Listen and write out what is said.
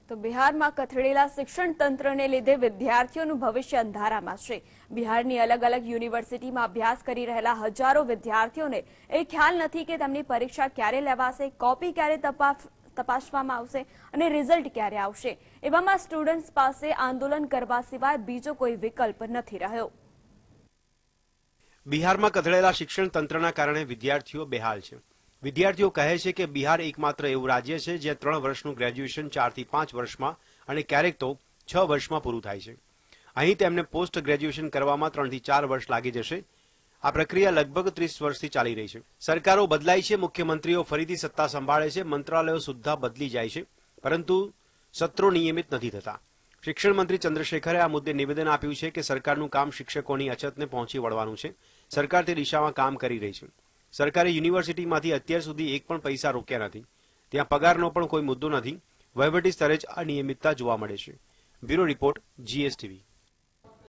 તો બિહારમાં કથળેલા શિક્ષણ તંત્રને લીધે વિદ્યાર્થીઓનું ભવિષ્ય અંધારામાં છે। બિહારની અલગ અલગ યુનિવર્સિટીમાં અભ્યાસ કરી રહેલા હજારો વિદ્યાર્થીઓને એ ખ્યાલ નથી કે તેમની પરીક્ષા ક્યારે લેવાશે, કોપી ક્યારે તપાસવામાં આવશે અને રિઝલ્ટ ક્યારે આવશે। એવામાં સ્ટુડન્ટ્સ પાસે આંદોલન કરવા સિવાય બીજો કોઈ વિકલ્પ નથી રહ્યો। બિહારમાં કથળેલા શિક્ષણ તંત્રના કારણે વિદ્યાર્થીઓ બેહાલ છે। વિદ્યાર્થીઓ કહે છે કે બિહાર એકમાત્ર એવું રાજ્ય છે જ્યાં 3 વર્ષનું ગ્રેજ્યુએશન 4 થી 5 વર્ષમાં અને ક્યારેક તો 6 વર્ષમાં પૂરું થાય છે। અહીં તેમને પોસ્ટ ગ્રેજ્યુએશન કરવામાં 3 થી 4 વર્ષ લાગી જશે। આ પ્રક્રિયા લગભગ 30 વર્ષથી ચાલી રહી છે। સરકારો બદલાય છે, મુખ્યમંત્રીઓ ફરીથી સત્તા સંભાળે છે, મંત્રાલયો સુદ્ધા બદલી જાય છે, પરંતુ સત્રો નિયમિત નથી થતા। શિક્ષણ મંત્રી ચંદ્રશેખરે આ મુદ્દે નિવેદન આપ્યું છે કે સરકારનું કામ શિક્ષકોની અછતને પહોંચી વળવાનું છે। સરકાર તે દિશામાં કામ કરી રહી છે। સરકારે યુનિવર્સિટીમાંથી અત્યાર સુધી એક પણ પૈસા રોક્યા નથી। ત્યાં પગારનો પણ કોઈ મુદ્દો નથી। વહીવટી સ્તરે જ અનિયમિતતા જોવા મળે છે। Bureau report, GSTV।